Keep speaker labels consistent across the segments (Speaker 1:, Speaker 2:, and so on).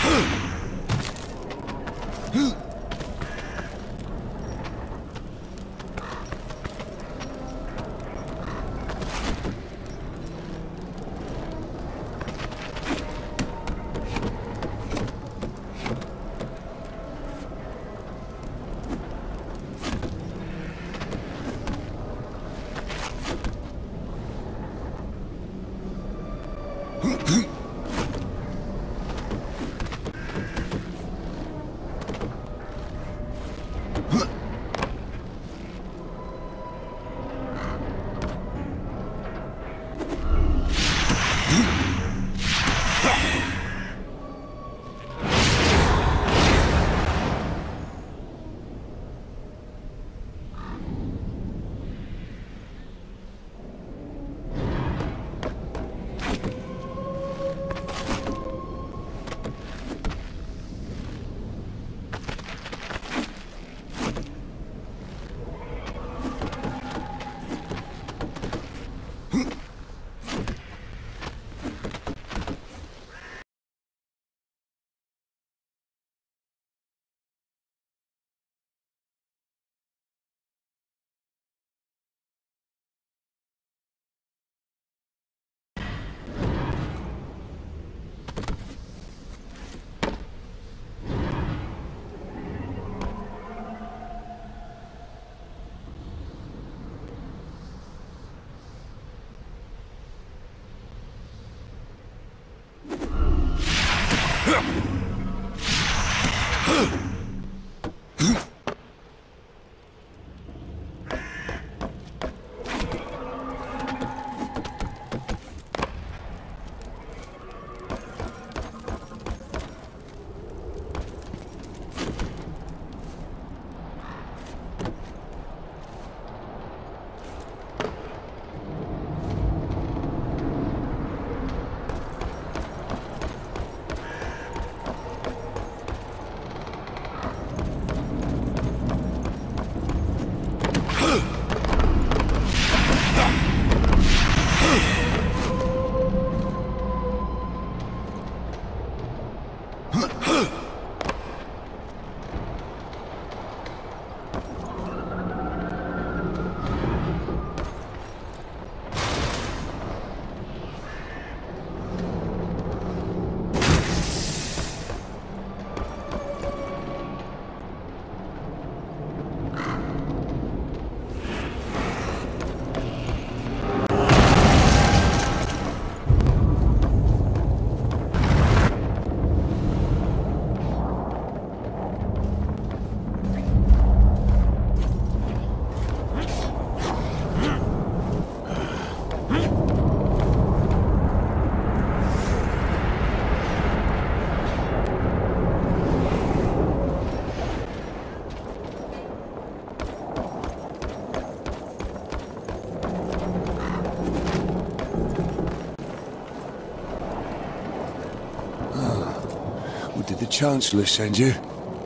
Speaker 1: Did the Chancellor send you?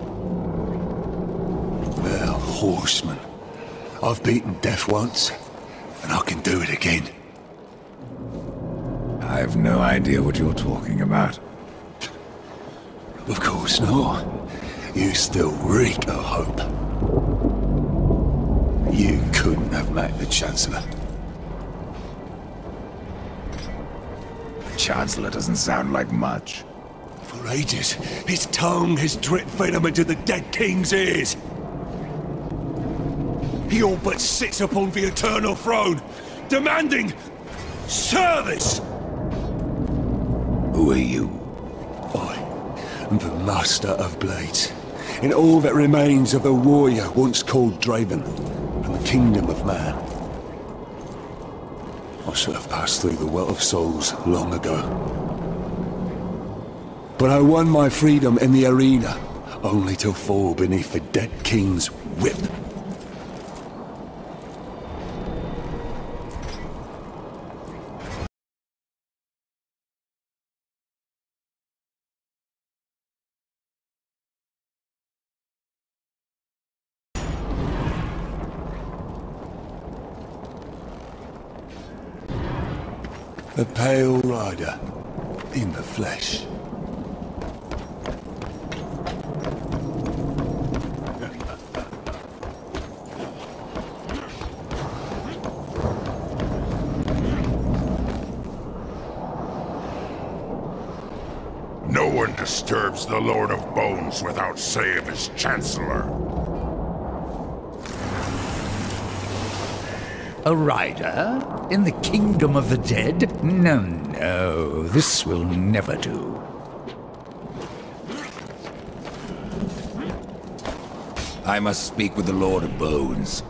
Speaker 1: Well, horseman. I've beaten death once, and I can do it again.
Speaker 2: I have no idea what you're talking about.
Speaker 1: Of course not. You still reek of hope. You couldn't have met the Chancellor.
Speaker 2: The Chancellor doesn't sound like much.
Speaker 1: For ages, his tongue has dripped venom into the dead king's ears. He all but sits upon the eternal throne, demanding service!
Speaker 2: Who are you?
Speaker 1: I am the Master of Blades, and all that remains of the warrior once called Draven, from the kingdom of man. I should have passed through the Well of Souls long ago. But I won my freedom in the arena, only to fall beneath the dead king's whip. The Pale Rider, in the flesh.
Speaker 2: disturbs the Lord of Bones without say of his Chancellor.
Speaker 3: A rider? In the kingdom of the dead? No, no, this will never do.
Speaker 4: I must speak with the Lord of Bones.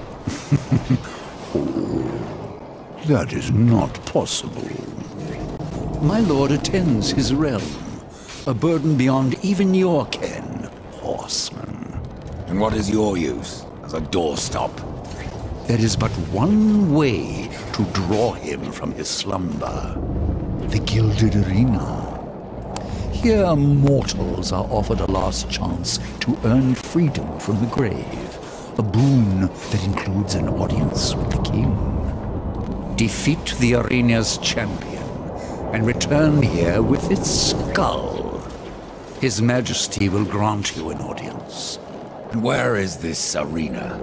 Speaker 3: That is not possible. My lord attends his realm, a burden beyond even your ken, horseman.
Speaker 4: And what is your use as a doorstop?
Speaker 3: There is but one way to draw him from his slumber. The Gilded Arena. Here mortals are offered a last chance to earn freedom from the grave. A boon that includes an audience with the king. Defeat the arena's champion and return here with its skull. His Majesty will grant you an audience.
Speaker 4: And where is this arena?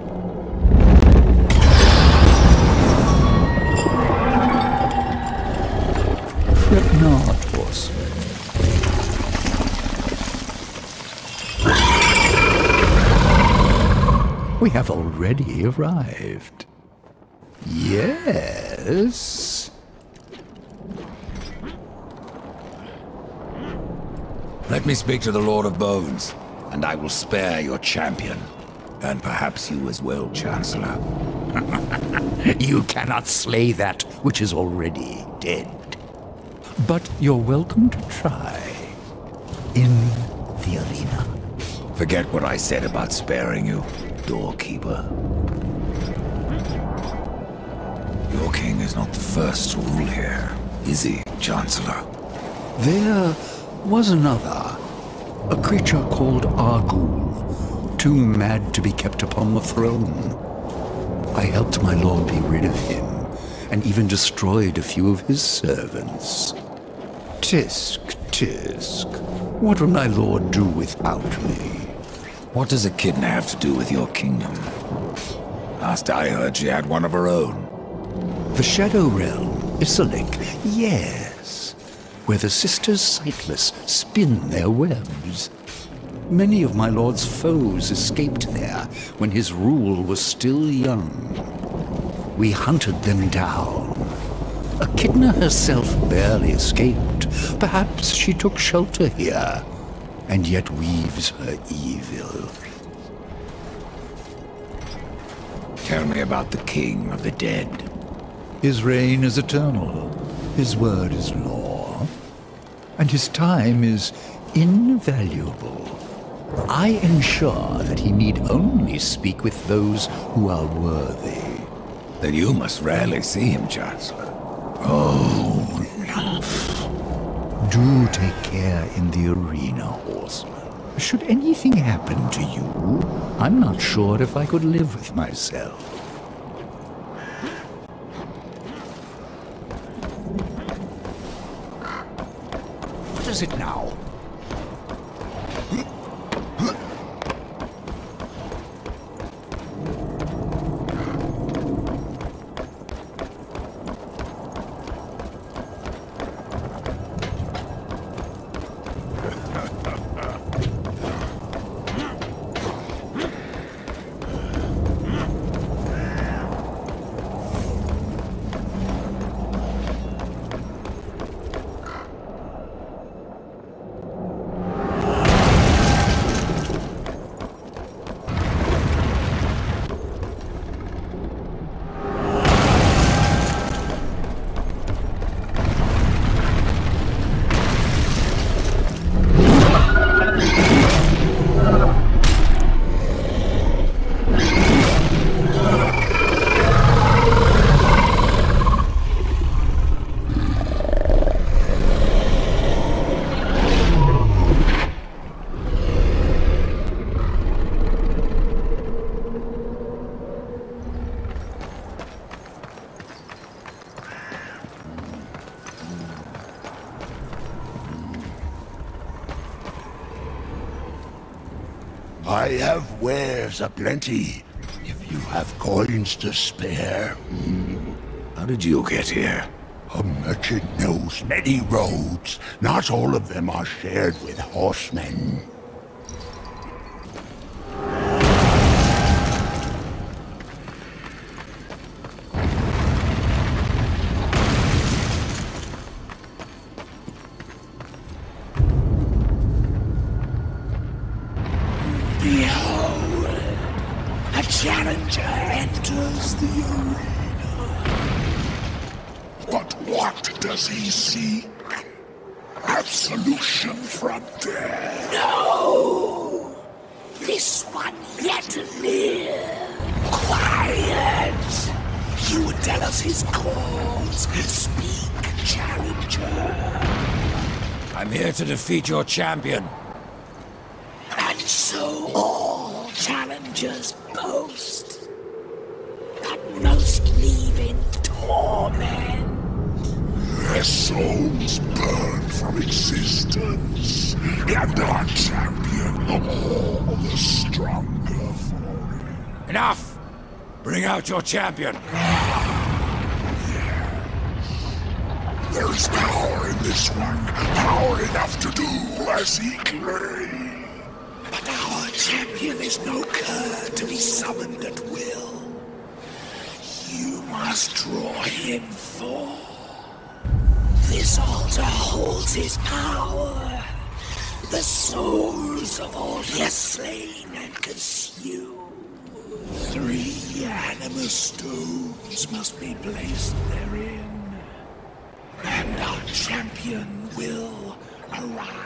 Speaker 3: Fret not, horseman. We have already arrived. Yes?
Speaker 4: Let me speak to the Lord of Bones, and I will spare your champion. And perhaps you as well, Chancellor.
Speaker 3: You cannot slay that which is already dead. But you're welcome to try. In the arena.
Speaker 4: Forget what I said about sparing you, doorkeeper. Your king is not the first to rule here, is he, Chancellor?
Speaker 3: There was another. A creature called Argul. Too mad to be kept upon the throne. I helped my lord be rid of him, and even destroyed a few of his servants. Tisk, tisk. What would my lord do without me?
Speaker 4: What does Echidna have to do with your kingdom? Last I heard, she had one of her own.
Speaker 3: The Shadow Realm, Isalik, yes. Where the Sisters Sightless spin their webs. Many of my lord's foes escaped there when his rule was still young. We hunted them down. Echidna herself barely escaped. Perhaps she took shelter here, and yet weaves her evil.
Speaker 4: Tell me about the king of the dead.
Speaker 3: His reign is eternal. His word is law. And his time is invaluable. I ensure that he need only speak with those who are worthy.
Speaker 4: Then you must rarely see him, Chancellor.
Speaker 3: Oh, do take care in the arena, horseman. Should anything happen to you, I'm not sure if I could live with myself. What is it now?
Speaker 5: I have wares aplenty, if you have coins to spare.
Speaker 4: How did you get here?
Speaker 5: A merchant knows many roads. Not all of them are shared with horsemen.
Speaker 6: Behold, a challenger enters the arena.
Speaker 5: But what does he seek? Absolution from death.
Speaker 6: No! This one yet to live. Quiet! He would tell us his cause. Speak, challenger.
Speaker 4: I'm here to defeat your champion.
Speaker 6: And so all challengers boast, but most leave in torment.
Speaker 5: Their souls burn from existence, and our champion all the stronger for it.
Speaker 4: Enough! Bring out your champion.
Speaker 5: There is power in this one, power enough to do as he claims.
Speaker 6: But our champion is no cur to be summoned at will. You must draw him forth. This altar holds his power. The souls of all he has slain and consumed. 3 animus stones must be placed therein. And our champion will arise.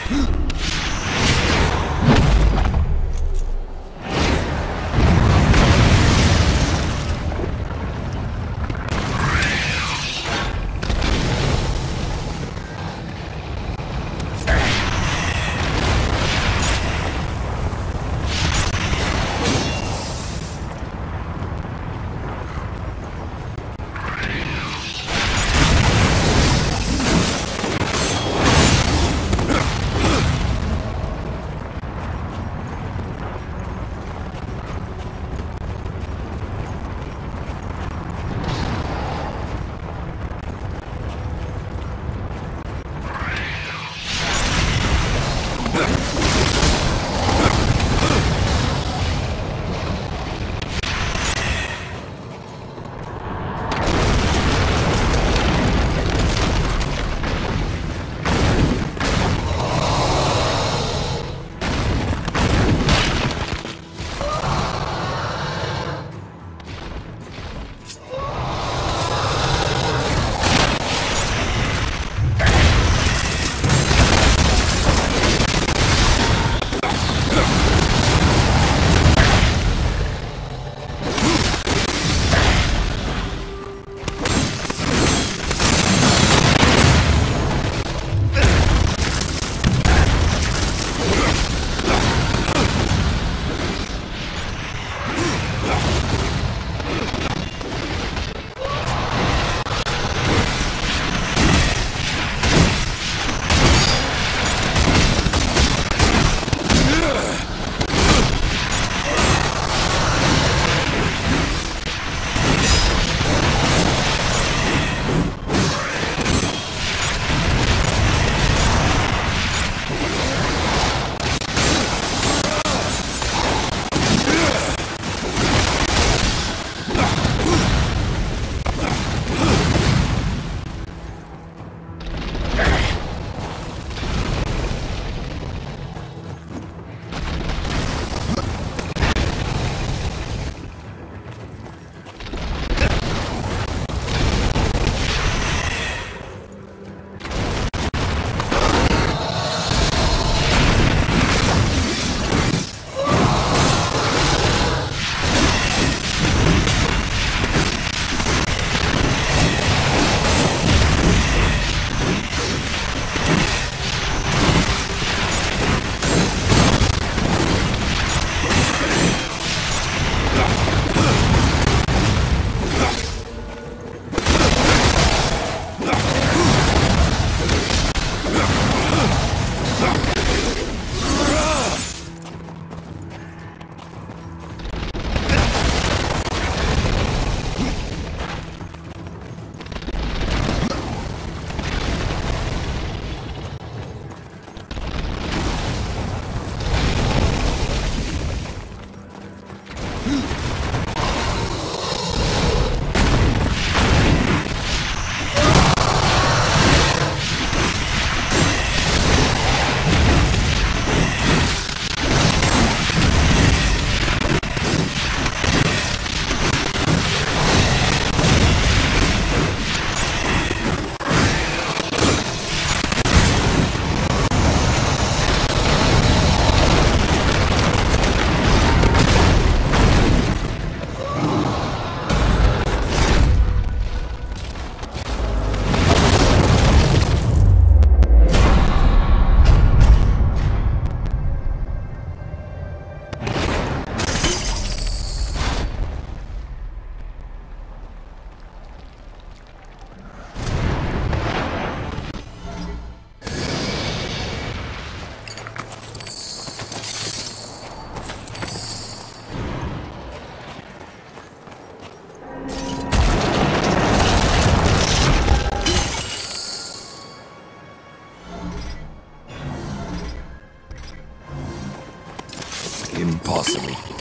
Speaker 4: Impossible.